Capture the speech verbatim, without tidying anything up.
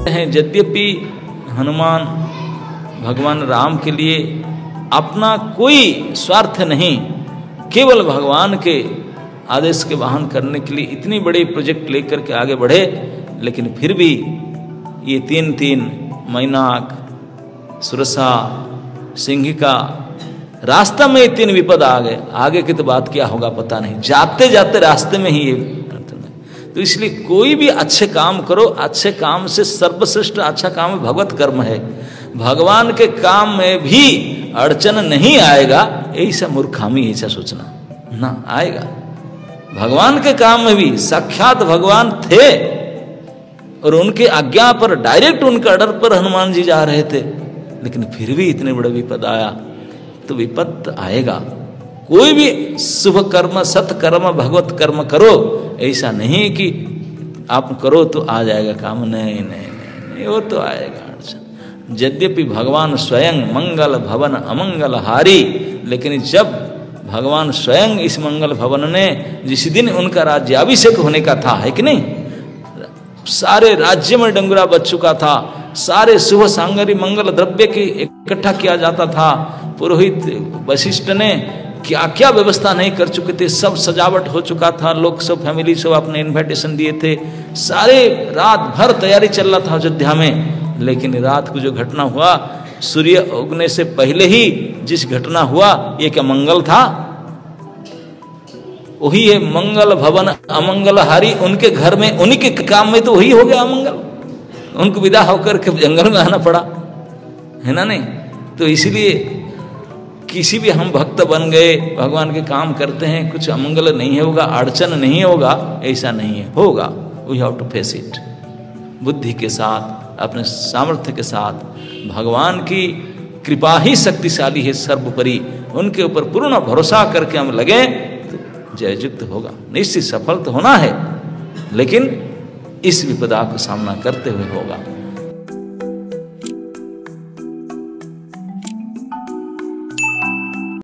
हैं यद्यपि हनुमान भगवान राम के लिए अपना कोई स्वार्थ नहीं, केवल भगवान के आदेश के वाहन करने के लिए इतनी बड़ी प्रोजेक्ट लेकर के आगे बढ़े, लेकिन फिर भी ये तीन तीन मैनाक, सुरसा, सिंहिका, रास्ता में ये तीन विपद आ गए। आगे की तो बात क्या होगा पता नहीं, जाते जाते रास्ते में ही ये। तो इसलिए कोई भी अच्छे काम करो, अच्छे काम से सर्वश्रेष्ठ अच्छा काम भगवत कर्म है। भगवान के काम में भी अड़चन नहीं आएगा, ऐसा मूर्खामी, ऐसा सोचना ना आएगा। भगवान के काम में भी साक्षात भगवान थे और उनके आज्ञा पर, डायरेक्ट उनके ऑर्डर पर हनुमान जी जा रहे थे, लेकिन फिर भी इतने बड़े विपद आया। तो विपद आएगा। कोई भी शुभ कर्म, सत्कर्म, भगवत कर्म करो, ऐसा नहीं कि आप करो तो आ जाएगा काम, नहीं नहीं नहीं, नहीं वो तो आएगा अड़चन। यद्यपि भगवान स्वयं मंगल भवन अमंगल हारी, लेकिन जब भगवान स्वयं इस मंगल भवन ने, जिस दिन उनका राज्याभिषेक होने का था, है कि नहीं, सारे राज्य में डंगुरा बच चुका था, सारे शुभ सांगरी मंगल द्रव्य के इकट्ठा किया जाता था, पुरोहित वशिष्ठ ने क्या क्या व्यवस्था नहीं कर चुके थे, सब सजावट हो चुका था, लोग सब फैमिली सब अपने इनविटेशन दिए थे, सारे रात भर तैयारी चल रहा था अयोध्या में। लेकिन रात को जो घटना हुआ, सूर्य उगने से पहले ही जिस घटना हुआ, ये क्या मंगल था? वही है मंगल भवन अमंगल हारी। उनके घर में, उन्हीं के काम में तो वही हो गया अमंगल, उनको विदा होकर के जंगल में आना पड़ा, है ना नहीं? तो इसलिए किसी भी हम भक्त बन गए, भगवान के काम करते हैं, कुछ अमंगल नहीं होगा, अड़चन नहीं होगा, ऐसा नहीं है, होगा। We have to face it बुद्धि के साथ, अपने सामर्थ्य के साथ। भगवान की कृपा ही शक्तिशाली है सर्वोपरि, उनके ऊपर पूर्ण भरोसा करके हम लगे तो जययुक्त होगा, निश्चित सफल तो होना है, लेकिन इस विपदा को सामना करते हुए होगा।